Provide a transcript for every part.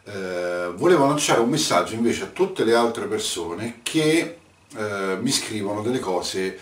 volevo lanciare un messaggio invece a tutte le altre persone che mi scrivono delle cose,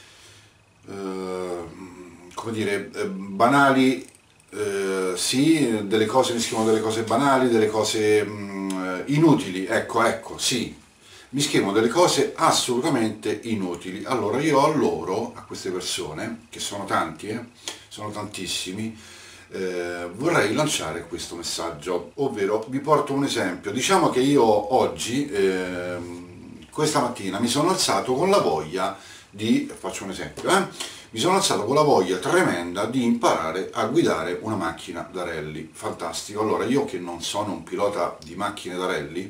come dire, banali. Sì, delle cose, mi scrivono delle cose banali, delle cose inutili, ecco, sì, mi scrivono delle cose assolutamente inutili. Allora io a queste persone, che sono tanti, sono tantissimi, vorrei lanciare questo messaggio, ovvero vi porto un esempio. Diciamo che io oggi, questa mattina, mi sono alzato con la voglia di, faccio un esempio, mi sono alzato con la voglia tremenda di imparare a guidare una macchina da rally. Fantastico. Allora, io che non sono un pilota di macchine da rally,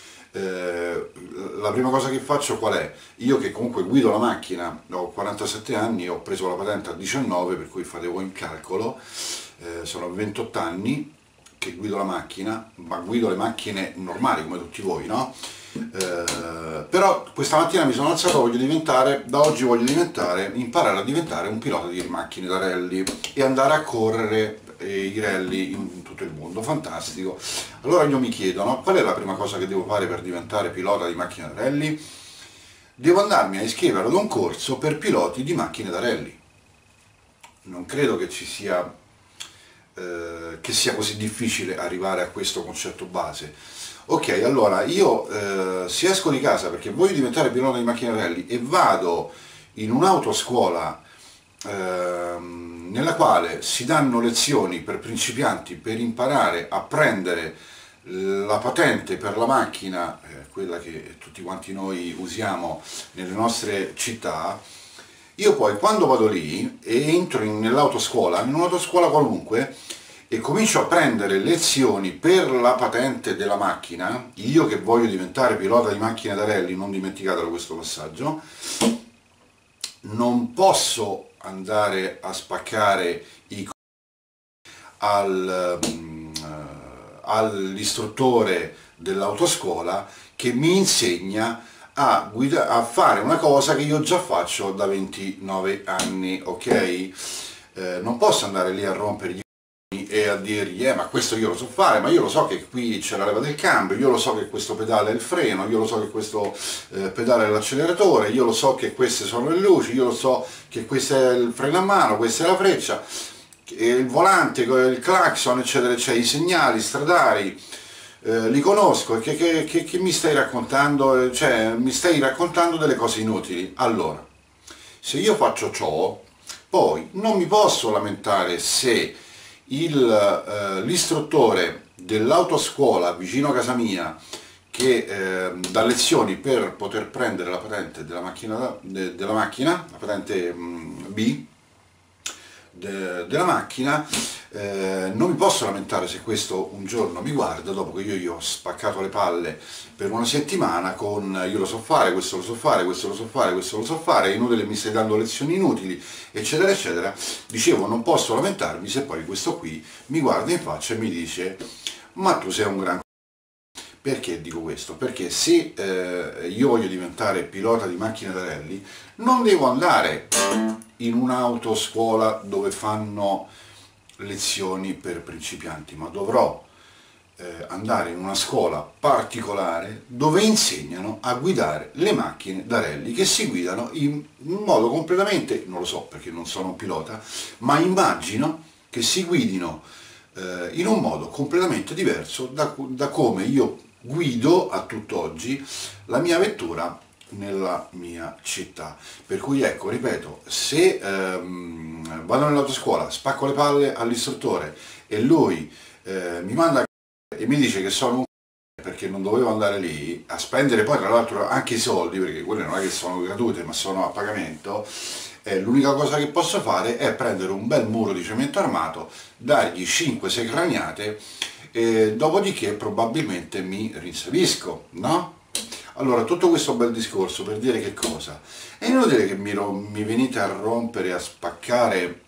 la prima cosa che faccio qual è? Io che comunque guido la macchina, ho 47 anni, ho preso la patente a 19, per cui fate voi il calcolo, sono 28 anni che guido la macchina, ma guido le macchine normali come tutti voi, no? Però questa mattina mi sono alzato, da oggi voglio imparare a diventare un pilota di macchine da rally e andare a correre i rally in tutto il mondo. Fantastico. Allora io mi chiedo, no, qual è la prima cosa che devo fare per diventare pilota di macchine da rally? Devo andarmi a iscrivere ad un corso per piloti di macchine da rally. Non credo che che sia così difficile arrivare a questo concetto base. Ok, allora io se esco di casa perché voglio diventare pilota di macchine rally e vado in un'autoscuola nella quale si danno lezioni per principianti per imparare a prendere la patente per la macchina, quella che tutti quanti noi usiamo nelle nostre città, io poi quando vado lì e entro nell'autoscuola, in un'autoscuola qualunque, e comincio a prendere lezioni per la patente della macchina, io che voglio diventare pilota di macchine da rally, non dimenticatelo questo passaggio, non posso andare a spaccare all'istruttore dell'autoscuola che mi insegna a fare una cosa che io già faccio da 29 anni, ok? Non posso andare lì a rompergli e a dirgli ma questo io lo so fare, ma io lo so che qui c'è la leva del cambio, io lo so che questo pedale è il freno, io lo so che questo pedale è l'acceleratore, io lo so che queste sono le luci, io lo so che questo è il freno a mano, questa è la freccia, il volante, il clacson, eccetera, eccetera, i segnali stradali, li conosco. E che mi stai raccontando? Cioè, mi stai raccontando delle cose inutili. Allora, se io faccio ciò, poi non mi posso lamentare se l'istruttore dell'autoscuola vicino a casa mia che dà lezioni per poter prendere la patente della macchina, la patente B della macchina, non mi posso lamentare se questo un giorno mi guarda dopo che io gli ho spaccato le palle per una settimana con io lo so fare, questo lo so fare, questo lo so fare, questo lo so fare, è inutile, mi stai dando lezioni inutili, eccetera eccetera. Dicevo, non posso lamentarmi se poi questo qui mi guarda in faccia e mi dice ma tu sei un gran... Perché dico questo? Perché se io voglio diventare pilota di macchine da rally non devo andare in un'autoscuola dove fanno lezioni per principianti, ma dovrò andare in una scuola particolare dove insegnano a guidare le macchine da rally, che si guidano in un modo completamente, non lo so perché non sono un pilota, ma immagino che si guidino in un modo completamente diverso da come io guido a tutt'oggi la mia vettura nella mia città. Per cui ecco, ripeto, se vado nell'autoscuola, spacco le palle all'istruttore e lui mi manda e mi dice che sono un perché non dovevo andare lì a spendere poi tra l'altro anche i soldi, perché quelle non è che sono gratuite ma sono a pagamento, l'unica cosa che posso fare è prendere un bel muro di cemento armato, dargli 5-6 craniate e dopodiché probabilmente mi rinsavisco, no? Allora, tutto questo bel discorso per dire che cosa? È inutile che mi venite a rompere, a spaccare,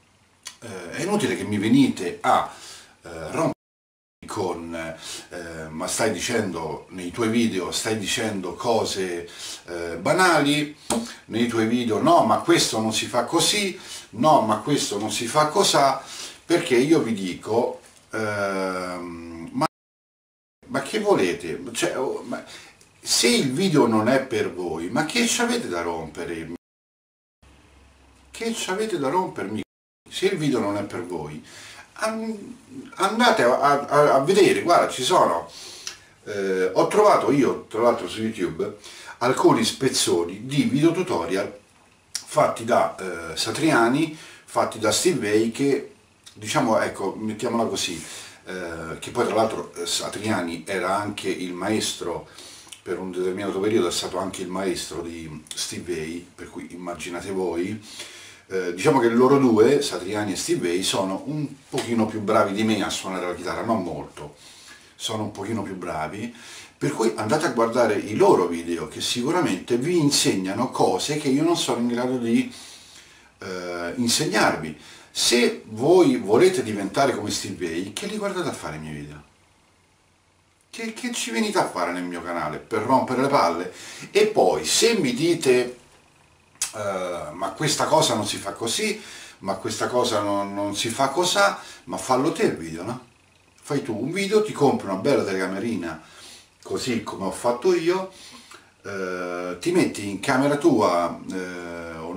è inutile che mi venite a rompere con ma stai dicendo nei tuoi video, stai dicendo cose banali, nei tuoi video no ma questo non si fa così, no ma questo non si fa cosà, perché io vi dico ma ma che volete? Cioè, se il video non è per voi, ma che ci avete da rompere? Che ci avete da rompermi? Se il video non è per voi, andate a vedere, guarda, ci sono, ho trovato io, tra l'altro su YouTube, alcuni spezzoni di video tutorial fatti da Satriani, fatti da Steve Vai, che, diciamo, ecco, mettiamola così, che poi tra l'altro Satriani era anche il maestro, per un determinato periodo è stato anche il maestro di Steve Vai, per cui immaginate voi. Diciamo che loro due, Satriani e Steve Vai, sono un pochino più bravi di me a suonare la chitarra, non molto, sono un pochino più bravi, per cui andate a guardare i loro video che sicuramente vi insegnano cose che io non sono in grado di insegnarvi. Se voi volete diventare come Steve Vai, che li guardate a fare i miei video? Che ci venite a fare nel mio canale? Per rompere le palle? E poi se mi dite ma questa cosa non si fa così, ma questa cosa non si fa cosà, ma fallo te il video, no? Fai tu un video, ti compri una bella telecamerina, così come ho fatto io, ti metti in camera tua o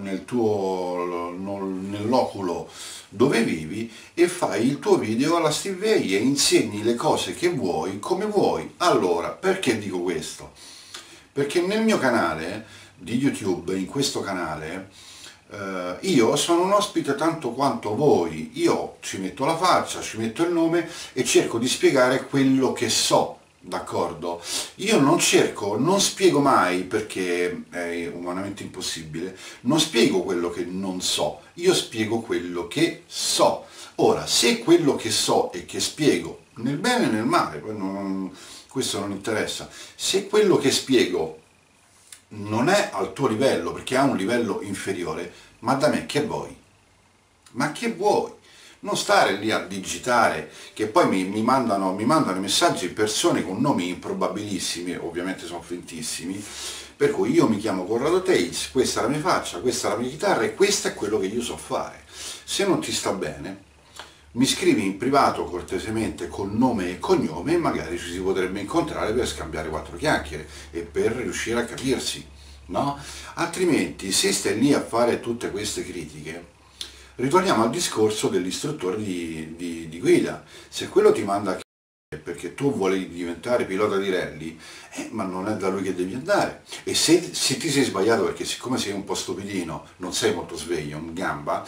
nell'oculo dove vivi e fai il tuo video alla Steve Vai e insegni le cose che vuoi, come vuoi. Allora, perché dico questo? Perché nel mio canale di YouTube, in questo canale, io sono un ospite tanto quanto voi, io ci metto la faccia, ci metto il nome e cerco di spiegare quello che so, d'accordo? Io non spiego mai, perché è umanamente impossibile, non spiego quello che non so, io spiego quello che so. Ora, se quello che so e che spiego, nel bene e nel male, questo non interessa, se quello che spiego non è al tuo livello, perché ha un livello inferiore, ma da me che vuoi? Ma che vuoi? Non stare lì a digitare, che poi mi mandano messaggi persone con nomi improbabilissimi, ovviamente sono fintissimi, per cui io mi chiamo Corrado Tales, questa è la mia faccia, questa è la mia chitarra e questo è quello che io so fare. Se non ti sta bene, mi scrivi in privato cortesemente con nome e cognome e magari ci si potrebbe incontrare per scambiare quattro chiacchiere e per riuscire a capirsi, no? Altrimenti, se stai lì a fare tutte queste critiche, ritorniamo al discorso dell'istruttore di guida. Se quello ti manda a perché tu vuoi diventare pilota di rally, ma non è da lui che devi andare. E se ti sei sbagliato, perché siccome sei un po' stupidino, non sei molto sveglio, un gamba,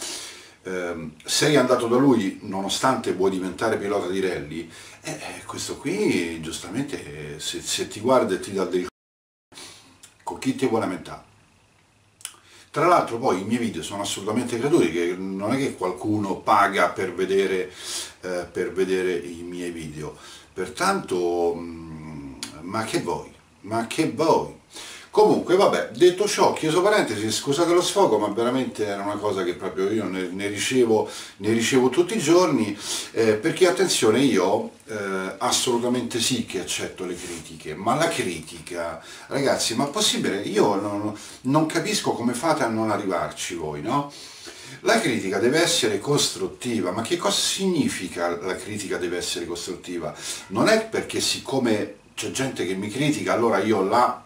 sei andato da lui nonostante vuoi diventare pilota di rally, questo qui giustamente se ti guarda e ti dà del con chi ti vuole lamentare. Tra l'altro poi i miei video sono assolutamente gratuiti, che non è che qualcuno paga per vedere i miei video, pertanto ma che vuoi? Ma che vuoi? Comunque vabbè, detto ciò, chiuso parentesi, scusate lo sfogo, ma veramente era una cosa che proprio io ne ricevo tutti i giorni, perché attenzione, io assolutamente sì che accetto le critiche, ma la critica, ragazzi, ma è possibile? Io non capisco come fate a non arrivarci voi, no? La critica deve essere costruttiva, ma che cosa significa la critica deve essere costruttiva? Non è perché siccome c'è gente che mi critica, allora io la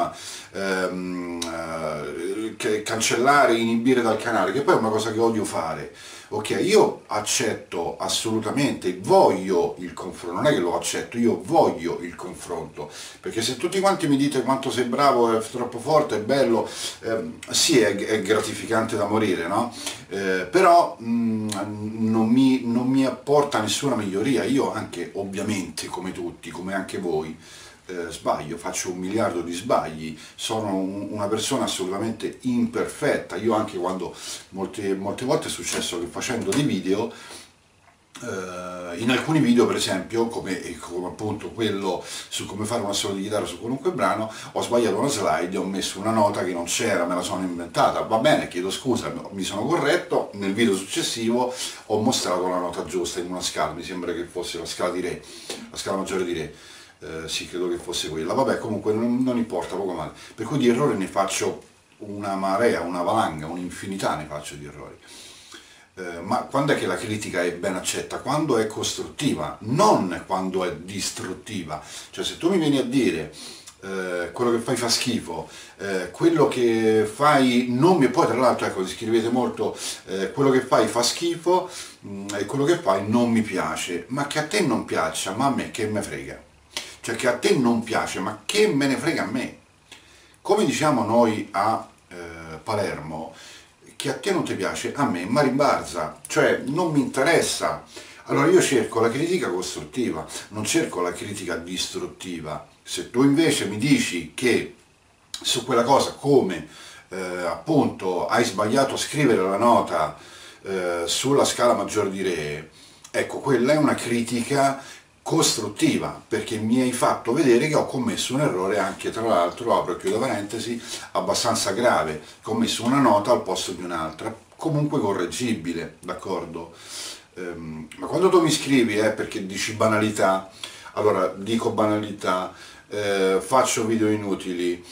cancellare, inibire dal canale, che poi è una cosa che odio fare. Ok, io accetto assolutamente, voglio il confronto, non è che lo accetto, io voglio il confronto, perché se tutti quanti mi dite quanto sei bravo, è troppo forte, è bello, sì, è gratificante da morire, no? Però non mi apporta nessuna miglioria. Io anche, ovviamente, come tutti, come anche voi, sbaglio, faccio 1 miliardo di sbagli, sono una persona assolutamente imperfetta. Io anche quando molte volte è successo che facendo dei video, in alcuni video per esempio, come appunto quello su come fare una solo di chitarra su qualunque brano, ho sbagliato una slide e ho messo una nota che non c'era, me la sono inventata, va bene, chiedo scusa, mi sono corretto, nel video successivo ho mostrato la nota giusta in una scala, mi sembra che fosse la scala di Re, la scala maggiore di Re. Sì, credo che fosse quella, vabbè, comunque non importa, poco male, per cui di errori ne faccio una marea, una valanga, un'infinità ne faccio di errori. Ma quando è che la critica è ben accetta? Quando è costruttiva, non quando è distruttiva. Cioè se tu mi vieni a dire quello che fai fa schifo, quello che fai non mi... Poi tra l'altro ecco, scrivete molto quello che fai fa schifo e quello che fai non mi piace, ma che a te non piaccia, ma a me che me frega. Cioè che a te non piace, ma che me ne frega a me. Come diciamo noi a Palermo, che a te non ti piace, a me ma rimbalza, cioè non mi interessa. Allora io cerco la critica costruttiva, non cerco la critica distruttiva. Se tu invece mi dici che su quella cosa come appunto hai sbagliato a scrivere la nota sulla scala maggiore di Re, ecco quella è una critica costruttiva perché mi hai fatto vedere che ho commesso un errore anche tra l'altro, apro e chiudo parentesi, abbastanza grave, che ho messo una nota al posto di un'altra, comunque correggibile, d'accordo? Ma quando tu mi scrivi perché dici banalità, allora dico banalità, faccio video inutili,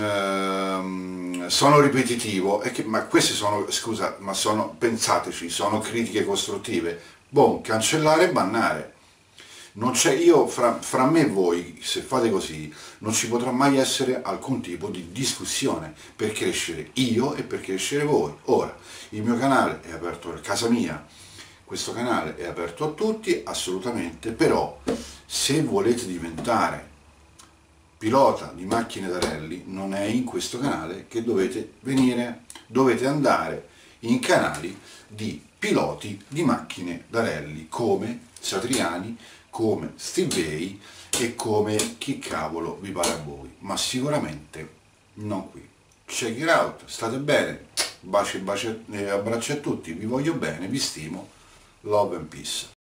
sono ripetitivo, ma queste sono, scusa, ma sono, pensateci, sono critiche costruttive, boh, cancellare e bannare. Non c'è, io fra me e voi, se fate così, non ci potrà mai essere alcun tipo di discussione per crescere io e per crescere voi. Ora, il mio canale è aperto a casa mia, questo canale è aperto a tutti, assolutamente, però se volete diventare pilota di macchine da rally, non è in questo canale che dovete venire, dovete andare in canali di piloti di macchine da rally come Satriani, come Steve Vai e come chi cavolo vi pare a voi, ma sicuramente non qui. Check it out, state bene, baci e abbracci a tutti, vi voglio bene, vi stimo, love and peace.